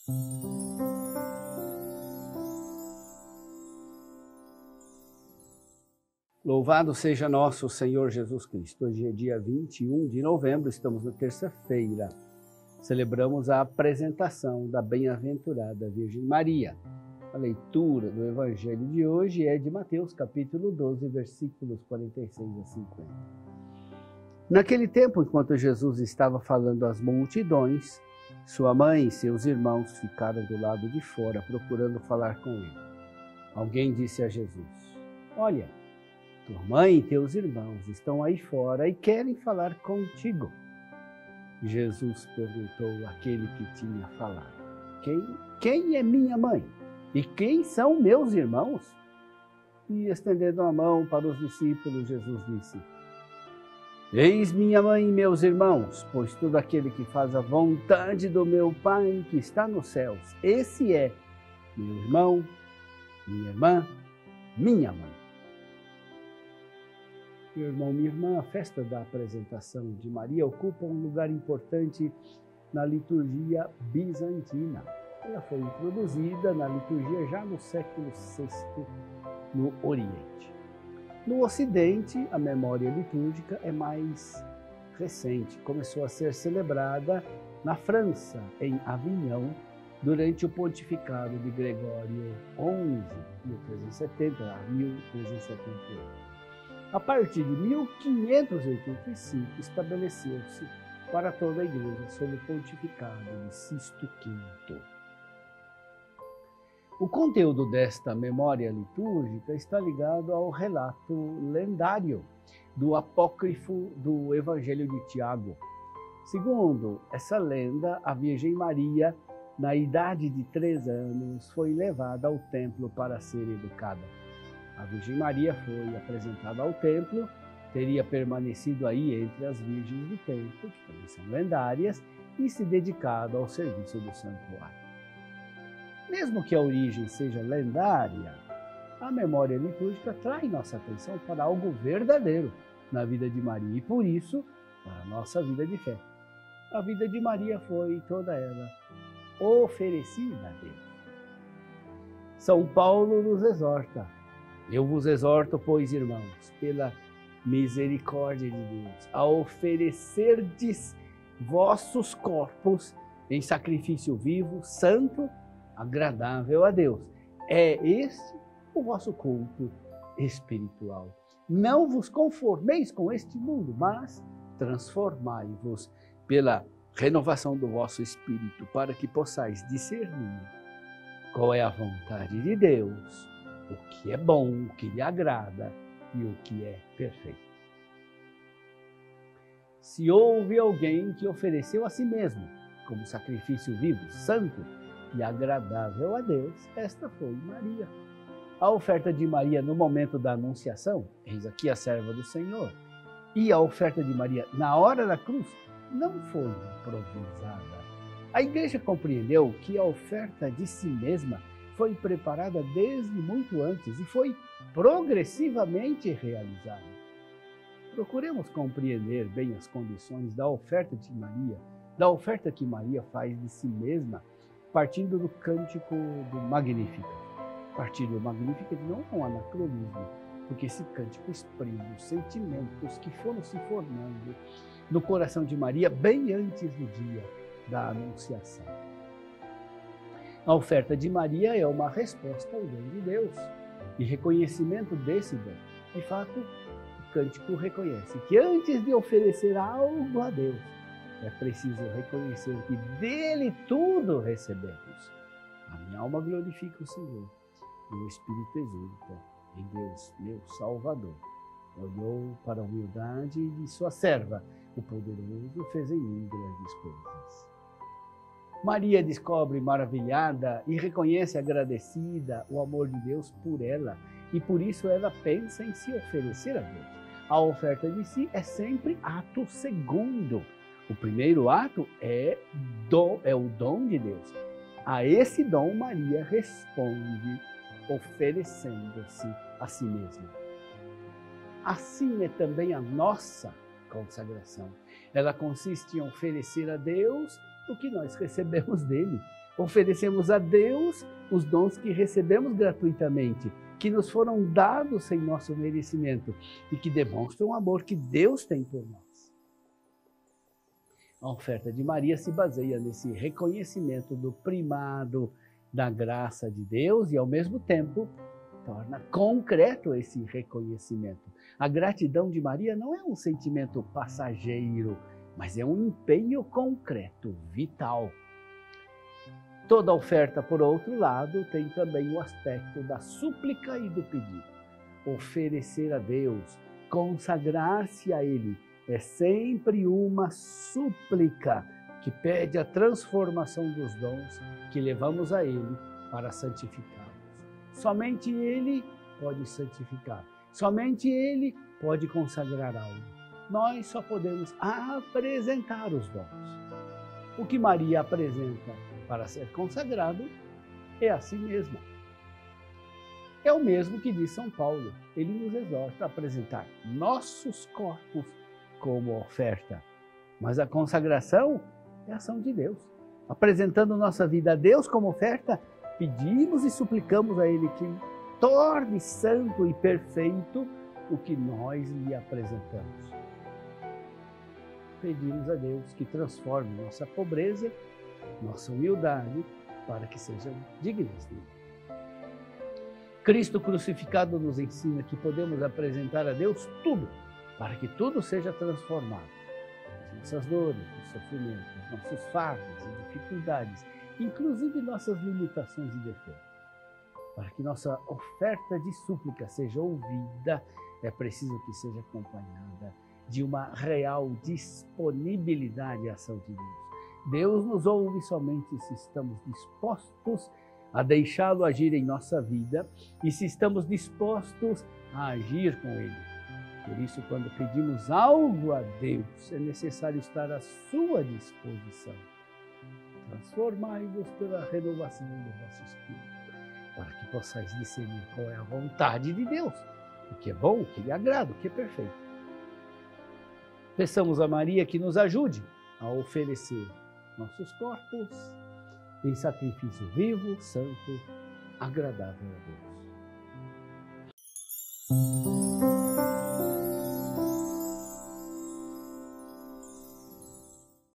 Louvado seja nosso Senhor Jesus Cristo. Hoje é dia 21 de novembro, estamos na terça-feira. Celebramos a apresentação da bem-aventurada Virgem Maria. A leitura do Evangelho de hoje é de Mateus, capítulo 12, versículos 46 a 50. Naquele tempo, enquanto Jesus estava falando às multidões, sua mãe e seus irmãos ficaram do lado de fora, procurando falar com ele. Alguém disse a Jesus: "Olha, tua mãe e teus irmãos estão aí fora e querem falar contigo." Jesus perguntou àquele que tinha falado: Quem é minha mãe? E quem são meus irmãos? E estendendo a mão para os discípulos, Jesus disse: "Eis minha mãe e meus irmãos, pois todo aquele que faz a vontade do meu Pai que está nos céus, esse é meu irmão, minha irmã, minha mãe." Meu irmão, minha irmã, a festa da apresentação de Maria ocupa um lugar importante na liturgia bizantina. Ela foi introduzida na liturgia já no século VI, no Oriente. No Ocidente, a memória litúrgica é mais recente. Começou a ser celebrada na França, em Avignon, durante o pontificado de Gregório XI, 1370 a 1378. A partir de 1585, estabeleceu-se para toda a Igreja sob o pontificado de Sisto V. O conteúdo desta memória litúrgica está ligado ao relato lendário do apócrifo do Evangelho de Tiago. Segundo essa lenda, a Virgem Maria, na idade de 3 anos, foi levada ao templo para ser educada. A Virgem Maria foi apresentada ao templo, teria permanecido aí entre as virgens do templo, que também são lendárias, e se dedicado ao serviço do santuário. Mesmo que a origem seja lendária, a memória litúrgica atrai nossa atenção para algo verdadeiro na vida de Maria e, por isso, para a nossa vida de fé. A vida de Maria foi toda ela oferecida a Deus. São Paulo nos exorta: "Eu vos exorto, pois, irmãos, pela misericórdia de Deus, a oferecerdes vossos corpos em sacrifício vivo, santo, agradável a Deus. É este o vosso culto espiritual. Não vos conformeis com este mundo, mas transformai-vos pela renovação do vosso espírito, para que possais discernir qual é a vontade de Deus, o que é bom, o que lhe agrada e o que é perfeito." Se houve alguém que ofereceu a si mesmo como sacrifício vivo, santo e agradável a Deus, esta foi Maria. A oferta de Maria no momento da anunciação, eis aqui a serva do Senhor, e a oferta de Maria na hora da cruz, não foi improvisada. A Igreja compreendeu que a oferta de si mesma foi preparada desde muito antes e foi progressivamente realizada. Procuremos compreender bem as condições da oferta de Maria, da oferta que Maria faz de si mesma, partindo do cântico do Magnificat. Partir do Magnificat não é um anacronismo, porque esse cântico exprime os sentimentos que foram se formando no coração de Maria bem antes do dia da Anunciação. A oferta de Maria é uma resposta ao dom de Deus e reconhecimento desse dom. De fato, o cântico reconhece que antes de oferecer algo a Deus, é preciso reconhecer que dele tudo recebemos. A minha alma glorifica o Senhor e o Espírito exulta em Deus, meu Salvador. Olhou para a humildade de sua serva, o poderoso fez em mim grandes coisas. Maria descobre maravilhada e reconhece agradecida o amor de Deus por ela, e por isso ela pensa em se oferecer a Deus. A oferta de si é sempre ato segundo. O primeiro ato é o dom de Deus. A esse dom Maria responde oferecendo-se a si mesma. Assim é também a nossa consagração. Ela consiste em oferecer a Deus o que nós recebemos dele, Oferecemos a Deus os dons que recebemos gratuitamente, que nos foram dados sem nosso merecimento e que demonstram o amor que Deus tem por nós. A oferta de Maria se baseia nesse reconhecimento do primado da graça de Deus e, ao mesmo tempo, torna concreto esse reconhecimento. A gratidão de Maria não é um sentimento passageiro, mas é um empenho concreto, vital. Toda oferta, por outro lado, tem também o aspecto da súplica e do pedido. Oferecer a Deus, consagrar-se a Ele, é sempre uma súplica que pede a transformação dos dons que levamos a Ele para santificá-los. Somente Ele pode santificar, somente Ele pode consagrar algo. Nós só podemos apresentar os dons. O que Maria apresenta para ser consagrado é a si mesma. É o mesmo que diz São Paulo. Ele nos exorta a apresentar nossos corpos como oferta. Mas a consagração é a ação de Deus. Apresentando nossa vida a Deus como oferta, pedimos e suplicamos a Ele que torne santo e perfeito o que nós lhe apresentamos. Pedimos a Deus que transforme nossa pobreza, nossa humildade, para que sejam dignas dele. Cristo crucificado nos ensina que podemos apresentar a Deus tudo, para que tudo seja transformado. As nossas dores, os sofrimentos, nossos fardos e dificuldades, inclusive nossas limitações e defeitos. Para que nossa oferta de súplica seja ouvida, é preciso que seja acompanhada de uma real disponibilidade à ação de Deus. Deus nos ouve somente se estamos dispostos a deixá-lo agir em nossa vida e se estamos dispostos a agir com Ele. Por isso, quando pedimos algo a Deus, é necessário estar à sua disposição. Transformai-vos pela renovação do vosso espírito, para que possais discernir qual é a vontade de Deus, o que é bom, o que lhe agrada, o que é perfeito. Peçamos a Maria que nos ajude a oferecer nossos corpos em sacrifício vivo, santo, agradável a Deus.